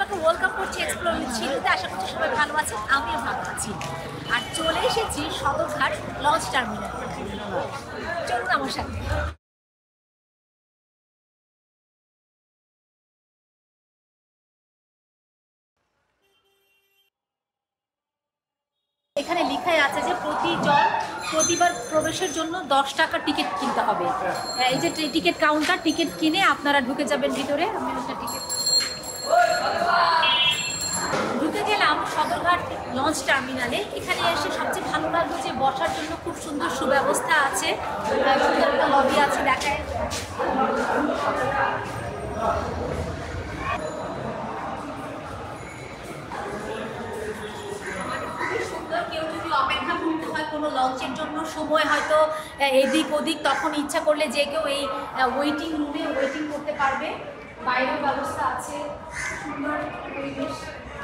সবাইকে ওয়েলকাম করছি explore with শিলুতে। আশা করছি সবাই ভালো আছেন, আমিও ভালো আছি। আর চলে এসেছি সদরঘাট লঞ্চ টার্মিনাল। চলুন আমার সাথে। এখানে লেখাই আছে যে প্রতিবার প্রবেশের জন্য 10 টাকা টিকিট কিনতে হবে। এই যে টিকিট কাউন্টার, টিকিট কিনে আপনারা ঢুকে যাবেন ভিতরে। আমি একটা টিকিট ঢুকে গেলাম সদরঘাট লঞ্চ টার্মিনালে। এখানে এসে সবচেয়ে ভালো লাগলো যে বসার জন্য খুব সুন্দর সুব্যবস্থা আছে, সুন্দর একটা লবি আছে দেখায়। কেউ যদি অপেক্ষা করতে হয় কোনো লঞ্চের জন্য, সময় হয়তো এদিক ওদিক, তখন ইচ্ছা করলে যে কেউ এই ওয়েটিং রুমে ওয়েটিং করতে পারবে। বাইরের ব্যবস্থা আছে, সুন্দর পরিবেশ।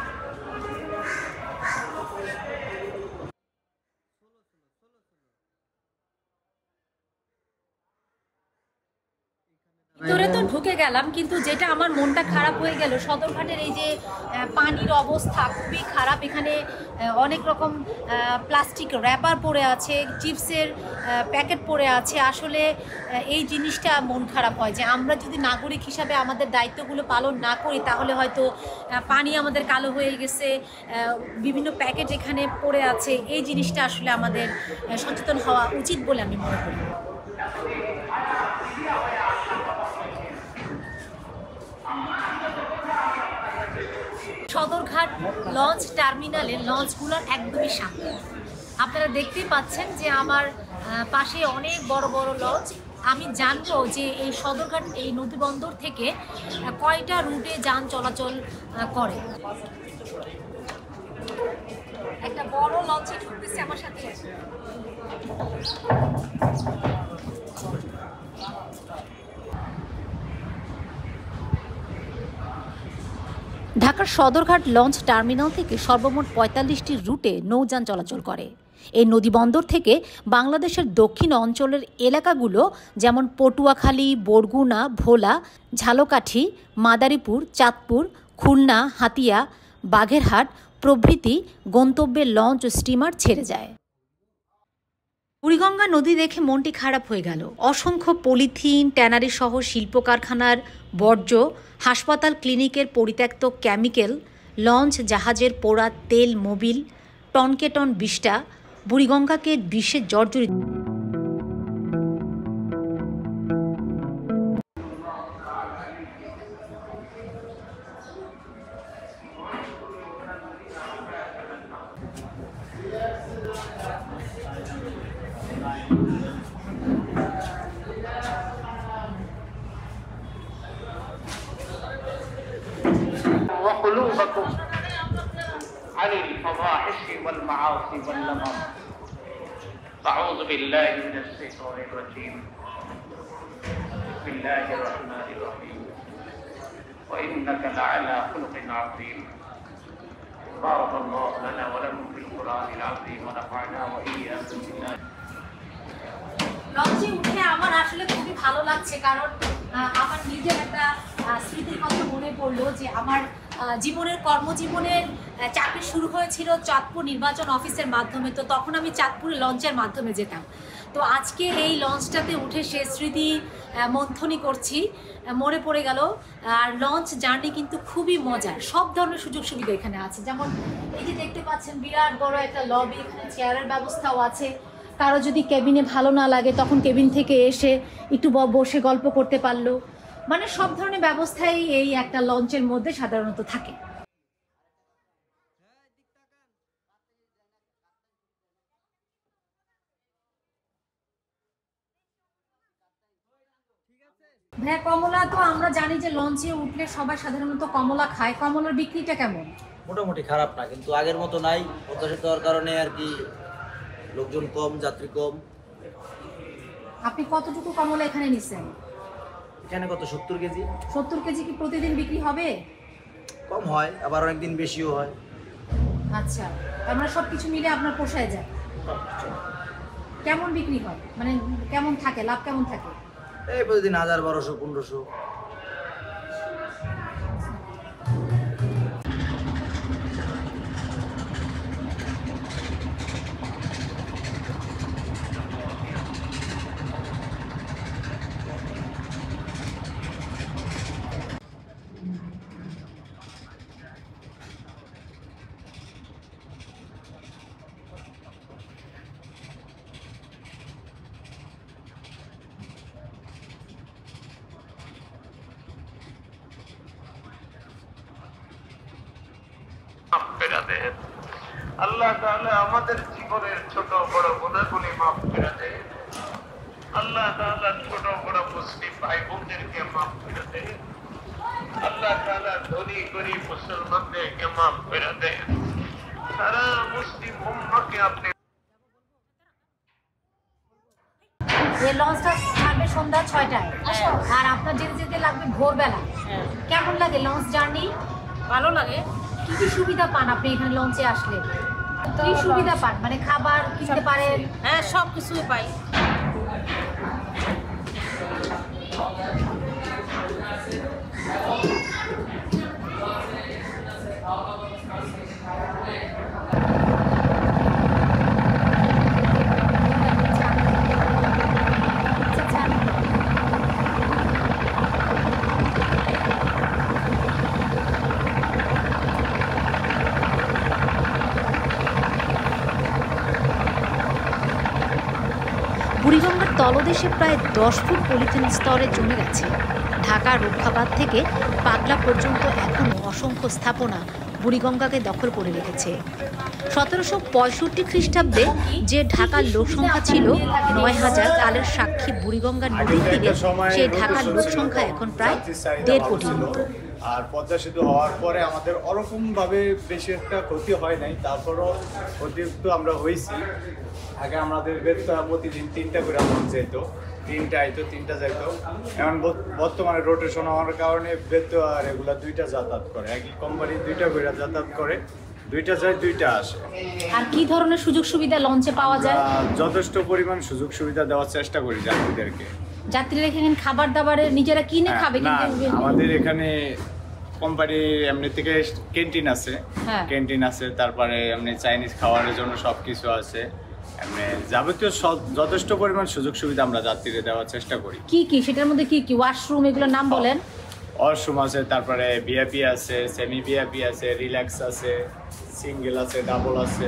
ভিতরে তো ঢুকে গেলাম, কিন্তু যেটা আমার মনটা খারাপ হয়ে গেল, সদরঘাটের এই যে পানির অবস্থা খুবই খারাপ। এখানে অনেক রকম প্লাস্টিক র্যাপার পড়ে আছে, চিপসের প্যাকেট পড়ে আছে। আসলে এই জিনিসটা মন খারাপ হয় যে আমরা যদি নাগরিক হিসাবে আমাদের দায়িত্বগুলো পালন না করি, তাহলে হয়তো পানি আমাদের কালো হয়ে গেছে, বিভিন্ন প্যাকেট এখানে পড়ে আছে। এই জিনিসটা আসলে আমাদের সচেতন হওয়া উচিত বলে আমি মনে করি। সদরঘাট লঞ্চ টার্মিনালে লঞ্চগুলোর একদমই সামনে আপনারা দেখতেই পাচ্ছেন যে আমার পাশে অনেক বড় বড় লঞ্চ। আমি জানবো যে এই সদরঘাট এই নদীবন্দর থেকে কয়টা রুটে যান চলাচল করে। একটা বড় লঞ্চে ঢুকতেছে আমার সাথে। ঢাকার সদরঘাট লঞ্চ টার্মিনাল থেকে সর্বমোট ৪৫টি রুটে নৌযান চলাচল করে। এই নদীবন্দর থেকে বাংলাদেশের দক্ষিণ অঞ্চলের এলাকাগুলো যেমন পটুয়াখালী, বরগুনা, ভোলা, ঝালকাঠি, মাদারীপুর, চাঁদপুর, খুলনা, হাতিয়া, বাগেরহাট প্রভৃতি গন্তব্যে লঞ্চ ও স্টিমার ছেড়ে যায়। বুড়িগঙ্গা নদী দেখে মনটি খারাপ হয়ে গেল। অসংখ্য পলিথিন, ট্যানারি সহ শিল্প কারখানার বর্জ্য, হাসপাতাল ক্লিনিকের পরিত্যক্ত কেমিক্যাল, লঞ্চ জাহাজের পোড়া তেল, মোবিল, টনকে টন বিষ্ঠা বুড়িগঙ্গাকে বিষে জর্জরিত। وقلوبكم عن الفواحش والمعاصي واللمم. أعوذ بالله من الشيطان الرجيم. بسم الله الرحمن الرحيم. وإنك لعلى خلق عظيم. بارك الله لنا ولكم في القرآن العظيم ونفعنا وإياكم بالله. লঞ্চে উঠে আমার আসলে খুবই ভালো লাগছে, কারণ আমার নিজের একটা স্মৃতির কথা মনে পড়লো যে আমার কর্মজীবনের চাকরি শুরু হয়েছিল চাঁদপুর নির্বাচন অফিসের মাধ্যমে। তো তখন আমি চাঁদপুরে লঞ্চের মাধ্যমে যেতাম। তো আজকে এই লঞ্চটাতে উঠে সে স্মৃতি মন্থনী করছি, মনে পড়ে গেল। আর লঞ্চ জার্নি কিন্তু খুবই মজার, সব ধরনের সুযোগ সুবিধা এখানে আছে। যেমন এই যে দেখতে পাচ্ছেন বিরাট বড় একটা লবি, এখানে চেয়ারের ব্যবস্থাও আছে। কারো যদি কেবিনে ভালো না লাগে, তখন কেবিন থেকে এসে একটু বসে গল্প করতে পারলো। মানে সব ধরনের ব্যবস্থাই এই একটা লঞ্চের মধ্যে সাধারণত থাকে। হ্যাঁ, কমলা তো আমরা জানি যে লঞ্চে উঠলে সবাই সাধারণত কমলা খায়। কমলার বিক্রিটা কেমন? মোটামুটি খারাপ না, কিন্তু আগের মতো নাই। প্রত্যাশিত হওয়ার কারণে আর কি লোকজন কম, যাত্রী কম। আপনি কতটুকু কমলা এখানে নিছেন? এখানে কত 70 কেজি। 70 কেজি কি প্রতিদিন বিক্রি হবে? কম হয়, আবার অনেকদিন বেশিও হয়। আচ্ছা, আমরা সব কিছু মিলে আপনার পোষায় যায়। কেমন বিক্রি হয়, মানে কেমন থাকে, লাভ কেমন থাকে? এই প্রতিদিন 1000, 1200, 1500। দেন। আল্লাহ তাআলা আমাদের জীবনের ছোট বড় গুনাহগুলি মাফ করে দেন। আল্লাহ তাআলা ছোট বড় মুসলিম ভাই বোনদেরকে মাফ করে দেন। আল্লাহ তাআলা ধনী গরিব মুসলমানদেরকে মাফ করে দেন। সারা মুসলিম উম্মাহকে আপনি এই লঞ্চটা থাকবে সন্ধ্যা 6টায় আর আপনার যেতে যেতে লাগবে ভোরবেলা। কেমন লাগে লঞ্চ জার্নি? ভালো লাগে। কি কি সুবিধা পান আপনি এখানে লঞ্চে আসলে? কি সুবিধা পান? মানে খাবার কিনতে পারেন? হ্যাঁ, সব কিছুই পাই। বুড়িগঙ্গার তলদেশে প্রায় 10 ফুট পলিথিন স্তরে জমে গেছে। ঢাকা রক্ষাবাদ থেকে পাগলা পর্যন্ত এখনও অসংখ্য স্থাপনা বুড়িগঙ্গাকে দখল করে রেখেছে। 1765 খ্রিস্টাব্দে যে ঢাকার লোকসংখ্যা ছিল 9000, কালের সাক্ষী বুড়িগঙ্গার নদীর তীরে সেই ঢাকার লোকসংখ্যা এখন প্রায় 1.5 কোটির মতো। আর পদ্মা সেতু হওয়ার পরে আমাদের ওরকমভাবে বেশি একটা ক্ষতি হয় নাই, তারপরও অতিরিক্ত আমরা হয়েছি। আগে আমাদের প্রতিদিন 3টা করে লঞ্চ যেত, 3টা আইতো 3টা যাইতো। এখন বর্তমানে রোটেশন হওয়ার কারণে বেত আর এগুলা 2টা যাতায়াত করে, একই কোম্পানি 2টা করে যাতায়াত করে, 2টা যায় 2টা আসে। আর কি ধরনের সুযোগ সুবিধা লঞ্চে পাওয়া যায়? যথেষ্ট পরিমাণ সুযোগ সুবিধা দেওয়ার চেষ্টা করি যাত্রীদেরকে। যাত্রীরা এখানে খাবার দাবারের নিজেরা কিনে খাবে? না, কিন্তু আমাদের এখানে কোম্পানির এমনি থেকে ক্যান্টিন আছে, ক্যান্টিন আছে, তারপরে এমনি চাইনিজ খাওয়ারের জন্য সবকিছু আছে। এমনি যাবতীয় যথেষ্ট পরিমাণ সুযোগ সুবিধা আমরা যাত্রীদের দেওয়ার চেষ্টা করি। কি কি সেটার মধ্যে কি কি? ওয়াশরুম, এগুলোর নাম বলেন। ওয়াশরুম আছে, তারপরে ভিআইপি আছে, সেমি ভিআইপি আছে, রিল্যাক্স আছে, সিঙ্গেল আছে, ডাবল আছে।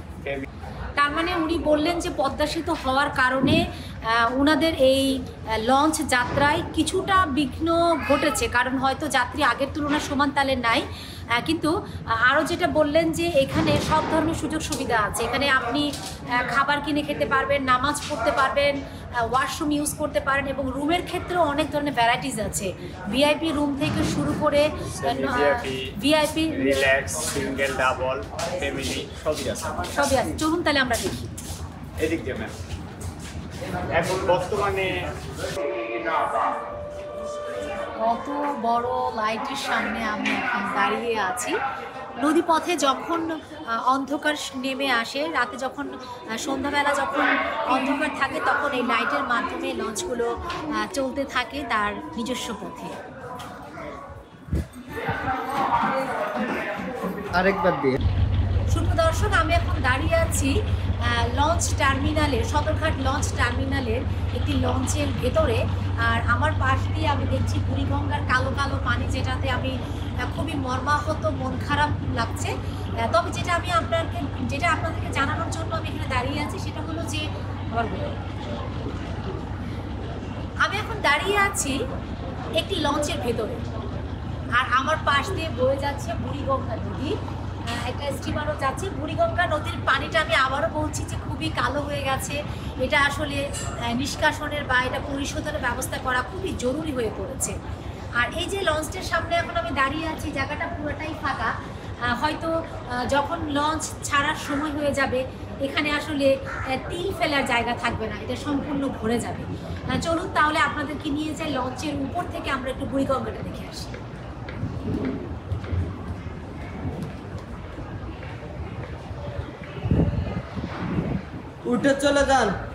তার মানে উনি বললেন যে পদ্মা সেতু হওয়ার কারণে ওনাদের এই লঞ্চ যাত্রায় কিছুটা বিঘ্ন ঘটেছে, কারণ হয়তো যাত্রী আগের তুলনায় সমান তালে নাই। কিন্তু আরও যেটা বললেন যে এখানে সব ধরনের সুযোগ সুবিধা আছে। এখানে আপনি খাবার কিনে খেতে পারবেন, নামাজ পড়তে পারবেন, ওয়াশরুম ইউজ করতে পারেন, এবং রুমের ক্ষেত্রেও অনেক ধরনের ভ্যারাইটিস আছে। ভিআইপি রুম থেকে শুরু করে VIP, relax, single, double, family সবই আছে। চলুন তাহলে আমরা দেখি। এদিক দিয়ে ম্যাম এখন বর্তমানে কত বড় লাইটের সামনে আমি এখন দাঁড়িয়ে আছি। নদীপথে যখন অন্ধকার নেমে আসে, রাতে যখন সন্ধ্যাবেলা যখন অন্ধকার থাকে, তখন এই লাইটের মাধ্যমে লঞ্চগুলো চলতে থাকে তার নিজস্ব পথে। আরেকবার দিয়ে শুভ দর্শক, আমি এখন দাঁড়িয়ে আছি লঞ্চ টার্মিনালের, সদরঘাট লঞ্চ টার্মিনালের একটি লঞ্চের ভেতরে। আর আমার পাশ দিয়ে আমি দেখছি বুড়িগঙ্গার কালো কালো পানি, যেটাতে আমি খুবই মর্মাহত, মন খারাপ লাগছে। তবে যেটা আপনাদেরকে জানানোর জন্য আমি এখানে দাঁড়িয়ে আছি সেটা হলো যে আমি এখন দাঁড়িয়ে আছি একটি লঞ্চের ভেতরে, আর আমার পাশ দিয়ে বয়ে যাচ্ছে বুড়িগঙ্গা নদী। একটা স্টিমারও যাচ্ছে। বুড়িগঙ্গা নদীর পানিটা আমি আবারও বলছি যে খুবই কালো হয়ে গেছে। এটা আসলে নিষ্কাশনের বা এটা পরিশোধনের ব্যবস্থা করা খুবই জরুরি হয়ে পড়েছে। আর এই যে লঞ্চটার সামনে এখন আমি দাঁড়িয়ে আছি, জায়গাটা পুরোটাই ফাঁকা। হয়তো যখন লঞ্চ ছাড়ার সময় হয়ে যাবে, এখানে আসলে তিল ফেলার জায়গা থাকবে না, এটা সম্পূর্ণ ভরে যাবে। চলুন তাহলে আপনাদেরকে নিয়ে যাই লঞ্চের উপর থেকে, আমরা একটু বুড়িগঙ্গাটা দেখে আসি। উঠে চলে যান।